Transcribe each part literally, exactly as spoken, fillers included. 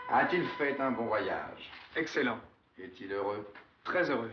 A-t-il fait un bon voyage? Excellent. Est-il heureux? Très heureux.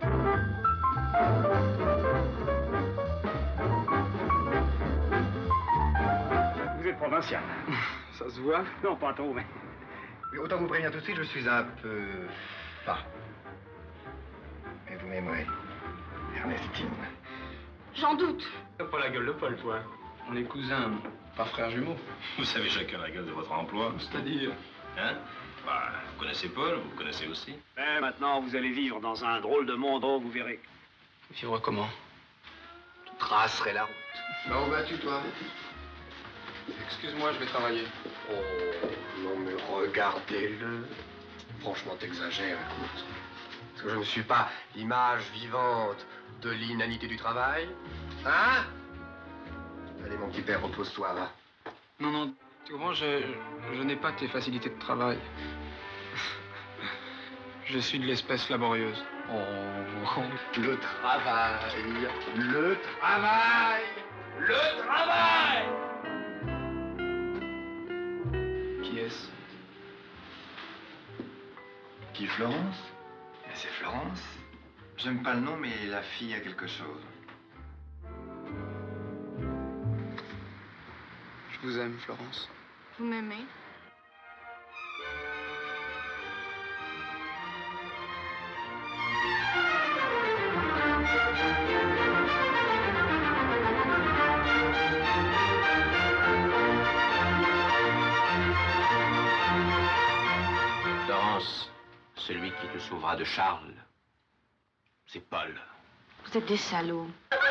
Vous êtes provincial. Ça se voit? Non, pas trop, mais... Mais autant vous prévenir tout de suite, je suis un peu... Enfin... Mais vous m'aimerez. Ernestine. J'en doute. T'as pas la gueule de Paul, toi. On est cousins, pas frères jumeaux. Vous savez chacun la gueule de votre emploi. C'est-à-dire? Hein? Bah, vous connaissez Paul, vous connaissez aussi. Mais maintenant, vous allez vivre dans un drôle de monde, oh, vous verrez. Vivre comment? Tu tracerais la route. Bah, où vas-tu, toi? Excuse-moi, je vais travailler. Oh, non, mais regardez-le. Franchement, t'exagères, écoute. Parce que je ne suis pas l'image vivante de l'inanité du travail. Hein? Allez, mon petit père, repose-toi, va. Non, non, tu comprends, je, je n'ai pas tes facilités de travail. Je suis de l'espèce laborieuse. Oh, le travail, le travail, le travail! Qui est-ce? Qui, Florence? Mais c'est Florence. J'aime pas le nom, mais la fille a quelque chose. Je vous aime, Florence. Vous m'aimez? Florence, celui qui te sauvera de Charles, c'est Paul. Vous êtes des salauds.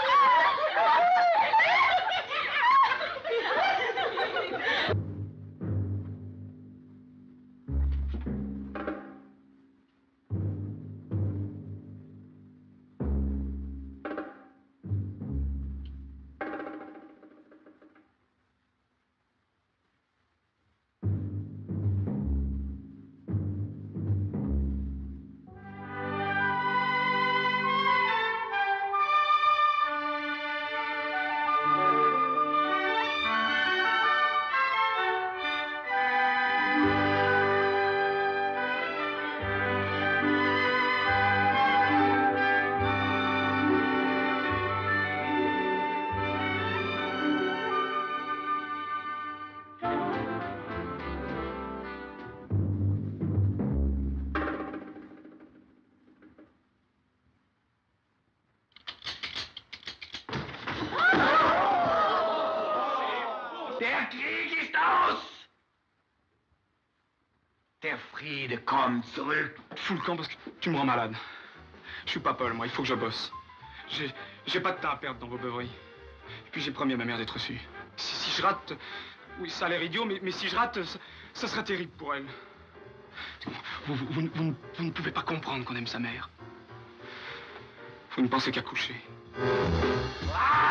Der Krieg ist aus! Der Friede kommt zurück. Fous le camp parce que tu me rends malade. Je suis pas Paul, moi, il faut que je bosse. J'ai j'ai pas de temps à perdre dans vos beuveries. Et puis j'ai promis à ma mère d'être reçu. Si, si je rate... Oui, ça a l'air idiot, mais, mais si je rate, ça, ça sera terrible pour elle. Vous, vous, vous, vous, vous ne pouvez pas comprendre qu'on aime sa mère. Vous ne pensez qu'à coucher. Ah!